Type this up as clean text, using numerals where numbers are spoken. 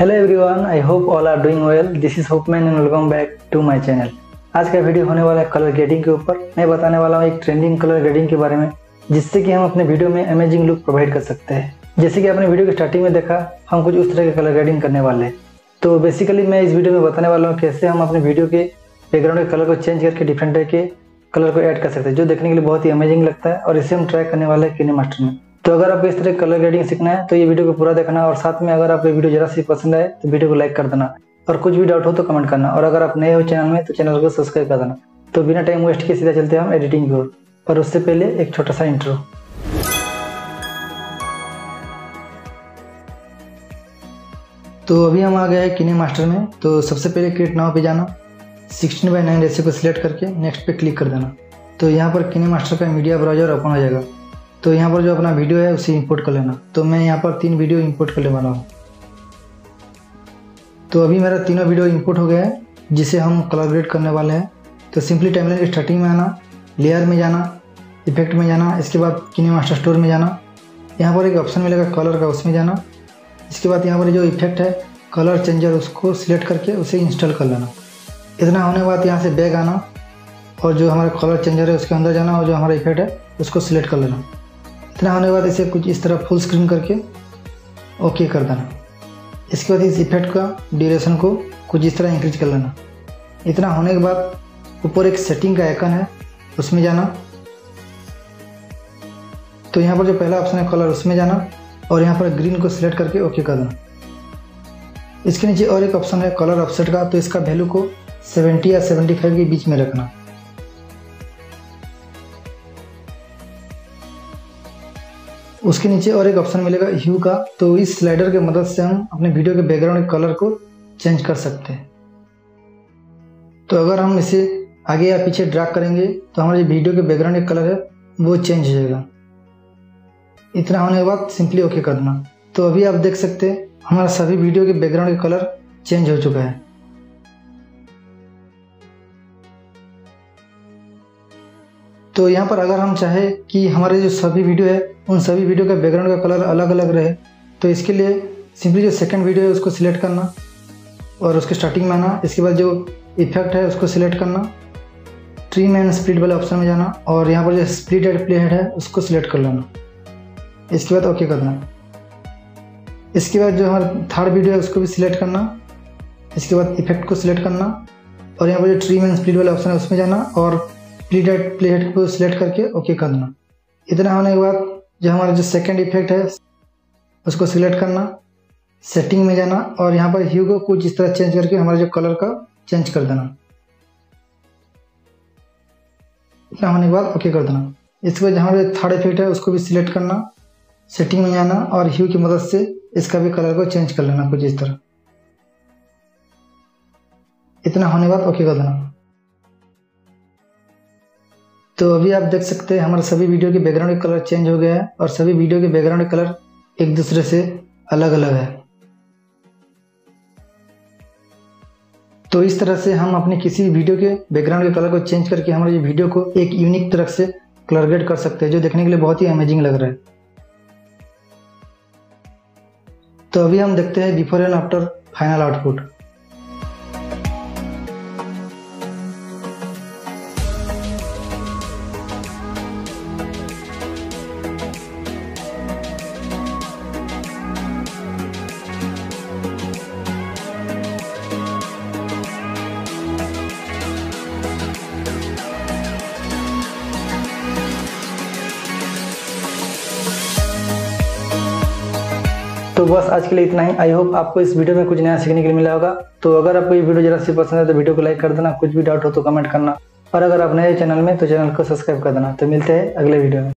Hello everyone, I hope all are doing well. This is Hopeman and welcome back to my channel. आज का video होने वाला है colour grading के ऊपर। मैं बताने वाला हूँ एक ट्रेंडिंग कलर ग्रेडिंग के बारे में, जिससे कि हम अपने वीडियो में अमेजिंग लुक प्रोवाइड कर सकते हैं। जैसे कि आपने वीडियो के स्टार्टिंग में देखा, हम कुछ उस तरह के कलर ग्रेडिंग करने वाले हैं। तो बेसिकली मैं इस वीडियो में बताने वाला हूँ कैसे हम अपने वीडियो के बैकग्राउंड के कलर को चेंज करके डिफरेंट टाइप के कलर को ऐड कर सकते हैं, जो देखने के लिए बहुत ही अमेजिंग लगता है। और इसे हम ट्राई करने वाले हैं KineMaster में। तो अगर आपको इस तरह कलर ग्रेडिंग सीखना है तो ये वीडियो को पूरा देखना, और साथ में अगर आपको वीडियो जरा सी पसंद आए तो वीडियो को लाइक कर देना, और कुछ भी डाउट हो तो कमेंट करना, और अगर आप नए हो चैनल में तो चैनल को सब्सक्राइब कर देना। तो बिना टाइम वेस्ट किए सीधा चलते हैं हम एडिटिंग की ओर, पर उससे पहले एक छोटा सा इंट्रो। तो अभी हम आ गए हैं KineMaster में। तो सबसे पहले क्रिएट नाउ पे जाना, 16:9 रेशियो को सिलेक्ट करके नेक्स्ट पे क्लिक कर देना। तो यहाँ पर KineMaster का मीडिया ब्राउजर ओपन हो जाएगा। तो यहाँ पर जो अपना वीडियो है उसे इंपोर्ट कर लेना। तो मैं यहाँ पर 3 वीडियो इंपोर्ट करने वाला हूँ। तो अभी मेरा तीनों वीडियो इंपोर्ट हो गया है, जिसे हम कलर ग्रेड करने वाले हैं। तो सिंपली टाइमलाइन की स्टार्टिंग में आना, लेयर में जाना, इफेक्ट में जाना, इसके बाद KineMaster स्टोर में जाना। यहाँ पर एक ऑप्शन मिलेगा कलर का, उसमें जाना। इसके बाद यहाँ पर जो इफेक्ट है कलर चेंजर, उसको सिलेक्ट करके उसे इंस्टॉल कर लेना। इतना होने के बाद यहाँ से बैक आना, और जो हमारा कलर चेंजर है उसके अंदर जाना, और जो हमारा इफेक्ट है उसको सिलेक्ट कर लेना। इतना होने के बाद इसे कुछ इस तरह फुल स्क्रीन करके ओके कर देना। इसके बाद इस इफेक्ट का ड्यूरेशन को कुछ इस तरह इंक्रीज कर लेना। इतना होने के बाद ऊपर एक सेटिंग का आइकन है, उसमें जाना। तो यहाँ पर जो पहला ऑप्शन है कलर, उसमें जाना, और यहाँ पर ग्रीन को सिलेक्ट करके ओके कर देना। इसके नीचे और एक ऑप्शन है कलर ऑफसेट का। तो इसका वैल्यू को 70 या 75 के बीच में रखना। उसके नीचे और एक ऑप्शन मिलेगा ह्यू का। तो इस स्लाइडर के मदद से हम अपने वीडियो के बैकग्राउंड के कलर को चेंज कर सकते हैं। तो अगर हम इसे आगे या पीछे ड्रैग करेंगे तो हमारे जो वीडियो के बैकग्राउंड का कलर है वो चेंज हो जाएगा। इतना होने के बाद सिंपली ओके कर देना। तो अभी आप देख सकते हैं हमारा सभी वीडियो के बैकग्राउंड का कलर चेंज हो चुका है। तो यहाँ पर अगर हम चाहे कि हमारे जो सभी वीडियो है उन सभी वीडियो का बैकग्राउंड का कलर अलग अलग रहे, तो इसके लिए सिंपली जो सेकंड वीडियो है उसको सिलेक्ट करना, और उसके स्टार्टिंग में आना। इसके बाद जो इफेक्ट है उसको सिलेक्ट करना, ट्रिम एंड स्प्लिट वाले ऑप्शन में जाना, और यहाँ पर जो स्प्लिट एंड प्ले हेड है उसको सिलेक्ट कर लेना। इसके बाद ओके कर देना। इसके बाद जो हमारा थर्ड वीडियो है उसको भी सिलेक्ट करना। इसके बाद इफेक्ट को सिलेक्ट करना, और यहाँ पर जो ट्रिम एंड स्प्लिट वाला ऑप्शन है उसमें जाना, और स्प्लिट एंड प्ले हेड को सिलेक्ट करके ओके कर देना। इतना होने के बाद जो हमारा जो सेकंड इफेक्ट है उसको सिलेक्ट करना, सेटिंग में जाना, और यहाँ पर ह्यू को कुछ इस तरह चेंज करके हमारे जो कलर का चेंज कर देना। इतना होने के बाद ओके कर देना। इसके बाद हमारा जो थर्ड इफेक्ट है उसको भी सिलेक्ट करना, सेटिंग में जाना, और ह्यू की मदद से इसका भी कलर को चेंज कर लेना कुछ इस तरह। इतना होने के बाद ओके कर देना। तो अभी आप देख सकते हैं हमारे सभी वीडियो के बैकग्राउंड का कलर चेंज हो गया है, और सभी वीडियो के बैकग्राउंड का कलर एक दूसरे से अलग अलग है। तो इस तरह से हम अपने किसी भी वीडियो के बैकग्राउंड के कलर को चेंज करके हमारे वीडियो को एक यूनिक तरह से कलर ग्रेड कर सकते हैं, जो देखने के लिए बहुत ही अमेजिंग लग रहा है। तो अभी हम देखते हैं before and after final output. तो बस आज के लिए इतना ही। आई होप आपको इस वीडियो में कुछ नया सीखने के लिए मिला होगा। तो अगर आपको ये वीडियो जरा सी पसंद है तो वीडियो को लाइक कर देना, कुछ भी डाउट हो तो कमेंट करना, और अगर आप नए चैनल में तो चैनल को सब्सक्राइब कर देना। तो मिलते हैं अगले वीडियो में।